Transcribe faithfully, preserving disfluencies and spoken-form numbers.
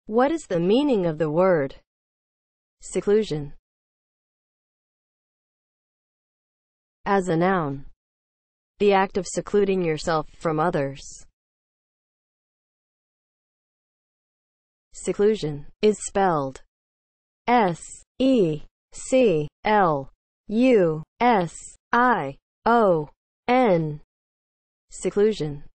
What is the meaning of the word seclusion? As a noun, the act of secluding yourself from others. Seclusion is spelled S E C L U S I O N. Seclusion.